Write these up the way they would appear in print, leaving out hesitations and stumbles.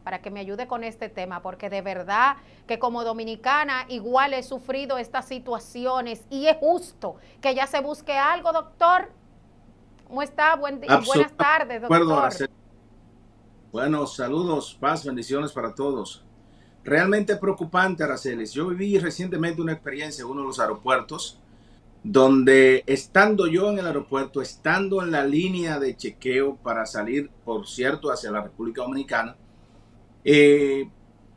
para que me ayude con este tema, porque de verdad que como dominicana igual he sufrido estas situaciones y es justo que ya se busque algo, doctor. ¿Cómo está? Buenas Absolutamente tardes, de acuerdo, doctor. Araceli. Bueno, saludos, paz, bendiciones para todos. Realmente preocupante, Araceli. Yo viví recientemente una experiencia en uno de los aeropuertos, donde estando yo en el aeropuerto, estando en la línea de chequeo para salir, por cierto, hacia la República Dominicana, eh,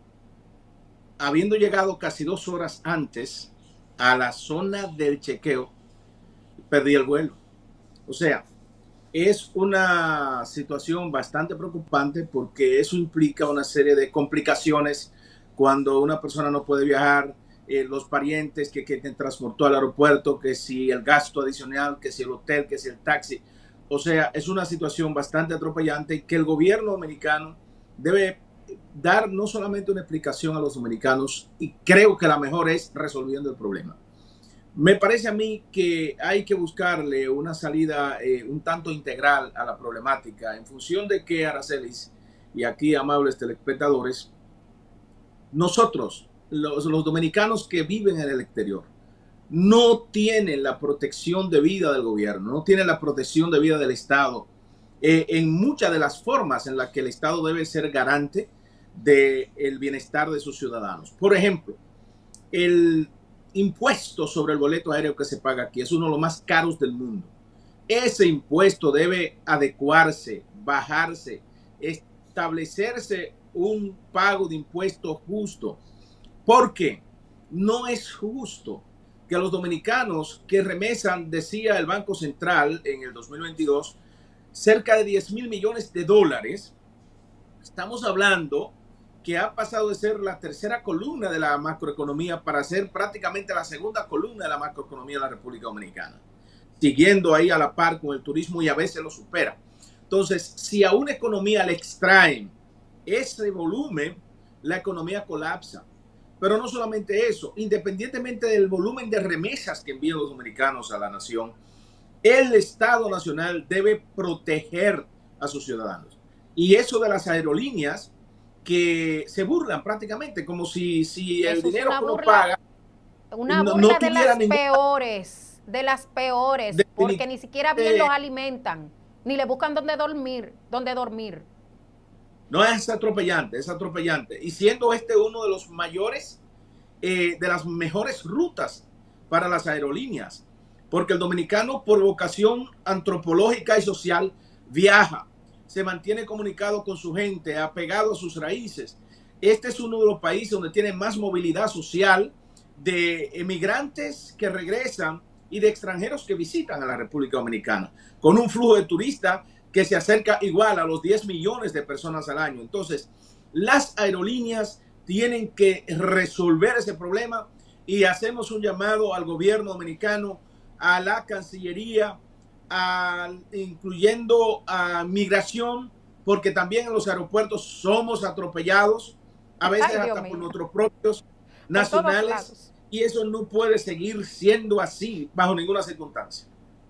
habiendo llegado casi 2 horas antes a la zona del chequeo, perdí el vuelo. O sea, es una situación bastante preocupante porque eso implica una serie de complicaciones cuando una persona no puede viajar, los parientes que te transportó al aeropuerto, que si el gasto adicional, que si el hotel, que si el taxi. O sea, es una situación bastante atropellante que el gobierno dominicano debe dar no solamente una explicación a los dominicanos, y creo que la mejor es resolviendo el problema. Me parece a mí que hay que buscarle una salida un tanto integral a la problemática en función de que, Aracelis, y aquí amables telespectadores, nosotros, los dominicanos que viven en el exterior, no tienen la protección de vida del gobierno, no tienen la protección de vida del Estado, en muchas de las formas en las que el Estado debe ser garante del bienestar de sus ciudadanos. Por ejemplo, el impuesto sobre el boleto aéreo que se paga aquí es uno de los más caros del mundo. Ese impuesto debe adecuarse, bajarse, establecerse un pago de impuestos justo, porque no es justo que los dominicanos que remesan, decía el Banco Central en el 2022, cerca de 10,000 millones de dólares. Estamos hablando que ha pasado de ser la tercera columna de la macroeconomía para ser prácticamente la segunda columna de la macroeconomía de la República Dominicana, siguiendo ahí a la par con el turismo y a veces lo supera. Entonces, si a una economía le extraen ese volumen, la economía colapsa. Pero no solamente eso, independientemente del volumen de remesas que envían los dominicanos a la nación, el Estado Nacional debe proteger a sus ciudadanos. Y eso de las aerolíneas que se burlan prácticamente, como si el Eso es dinero que uno paga una no burla tuviera ninguna de las peores, porque ni siquiera bien los definitivamente. alimentan, ni le buscan dónde dormir, dónde dormir. No, es atropellante, es atropellante. Y siendo este uno de los mayores, de las mejores rutas para las aerolíneas, porque el dominicano por vocación antropológica y social viaja, se mantiene comunicado con su gente, apegado a sus raíces. Este es uno de los países donde tiene más movilidad social de emigrantes que regresan y de extranjeros que visitan a la República Dominicana, con un flujo de turistas que se acerca igual a los 10 millones de personas al año. Entonces, las aerolíneas tienen que resolver ese problema y hacemos un llamado al gobierno dominicano, a la Cancillería, incluyendo a migración, porque también en los aeropuertos somos atropellados, a veces Ay, Dios hasta por mío, nuestros propios por todos nacionales, lados. y eso no puede seguir siendo así bajo ninguna circunstancia.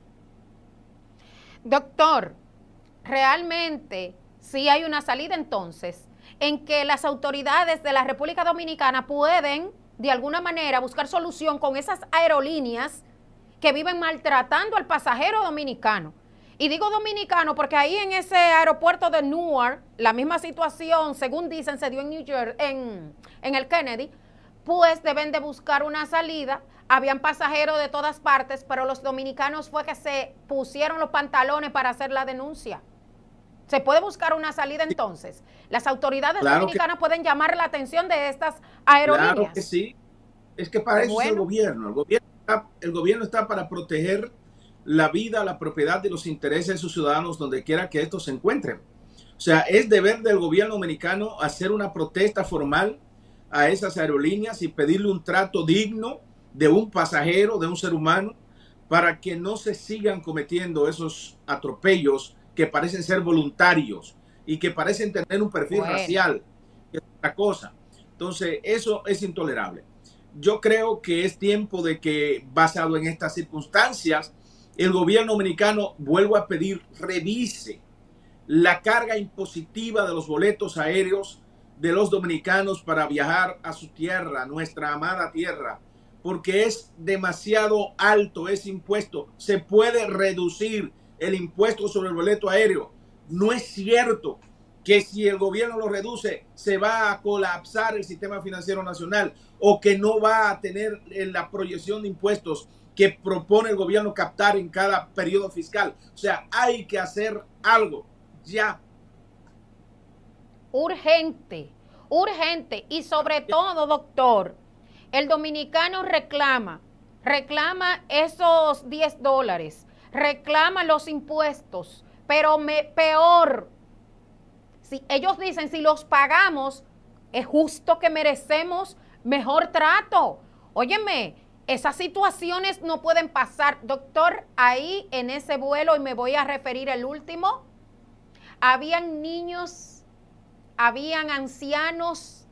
Doctor, realmente sí hay una salida entonces en que las autoridades de la República Dominicana pueden de alguna manera buscar solución con esas aerolíneas que viven maltratando al pasajero dominicano. Y digo dominicano porque ahí en ese aeropuerto de Newark, la misma situación, según dicen, se dio en New Jersey, en el Kennedy, pues deben de buscar una salida. Habían pasajeros de todas partes, pero los dominicanos fue que se pusieron los pantalones para hacer la denuncia. ¿Se puede buscar una salida entonces? Las autoridades Claro que, dominicanas pueden llamar la atención de estas claro que aerolíneas. sí. Es que para Pues eso es el bueno, gobierno. El gobierno está para proteger la vida, la propiedad y los intereses de sus ciudadanos donde quiera que estos se encuentren. O sea, es deber del gobierno dominicano hacer una protesta formal a esas aerolíneas y pedirle un trato digno de un pasajero, de un ser humano, para que no se sigan cometiendo esos atropellos que parecen ser voluntarios y que parecen tener un perfil bueno. racial, que es otra cosa. Entonces, eso es intolerable. Yo creo que es tiempo de que, basado en estas circunstancias, el gobierno dominicano, vuelvo a pedir, revise la carga impositiva de los boletos aéreos de los dominicanos para viajar a su tierra, nuestra amada tierra, porque es demasiado alto ese impuesto. Se puede reducir el impuesto sobre el boleto aéreo. No es cierto que si el gobierno lo reduce se va a colapsar el sistema financiero nacional o que no va a tener la proyección de impuestos que propone el gobierno captar en cada periodo fiscal. O sea, hay que hacer algo ya. Urgente, urgente. Y sobre todo, doctor, el dominicano reclama esos $10, reclama los impuestos, pero peor, si ellos dicen, si los pagamos, es justo que merecemos mejor trato. Óyeme, esas situaciones no pueden pasar. Doctor, ahí en ese vuelo, y me voy a referir al último, habían niños, habían ancianos,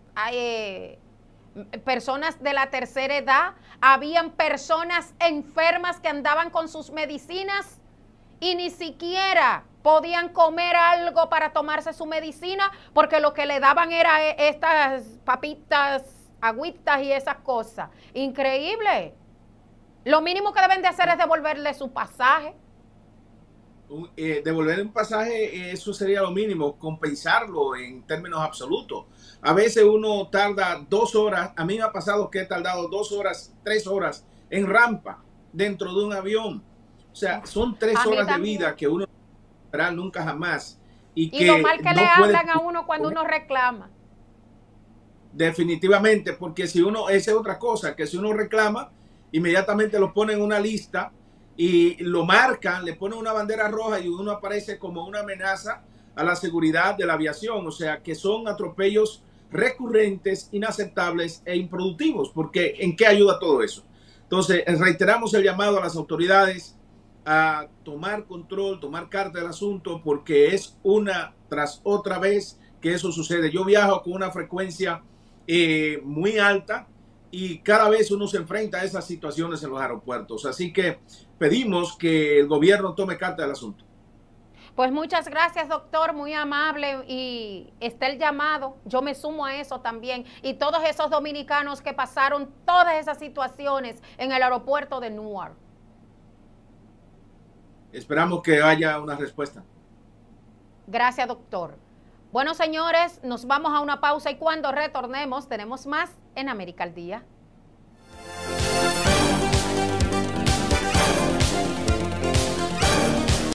personas de la tercera edad, habían personas enfermas que andaban con sus medicinas y ni siquiera podían comer algo para tomarse su medicina porque lo que le daban era estas papitas, agüitas y esas cosas. Increíble. Lo mínimo que deben de hacer es devolverle su pasaje. Devolver un pasaje, eso sería lo mínimo, compensarlo en términos absolutos. A veces uno tarda 2 horas, a mí me ha pasado que he tardado 2 horas, 3 horas en rampa dentro de un avión. O sea, son 3 horas de vida que uno no esperará nunca jamás. Y lo mal que no le hablan a uno cuando uno reclama. Definitivamente, porque si uno, esa es otra cosa, que si uno reclama, inmediatamente lo ponen en una lista y lo marcan, le ponen una bandera roja y uno aparece como una amenaza a la seguridad de la aviación. O sea, que son atropellos recurrentes, inaceptables e improductivos, porque ¿en qué ayuda todo eso? Entonces, reiteramos el llamado a las autoridades a tomar control, tomar carta del asunto, porque es una tras otra vez que eso sucede. Yo viajo con una frecuencia muy alta y cada vez uno se enfrenta a esas situaciones en los aeropuertos. Así que pedimos que el gobierno tome carta del asunto. Pues muchas gracias, doctor, muy amable, y está el llamado, yo me sumo a eso también, y todos esos dominicanos que pasaron todas esas situaciones en el aeropuerto de Newark. Esperamos que haya una respuesta. Gracias, doctor. Bueno, señores, nos vamos a una pausa y cuando retornemos tenemos más en América al Día.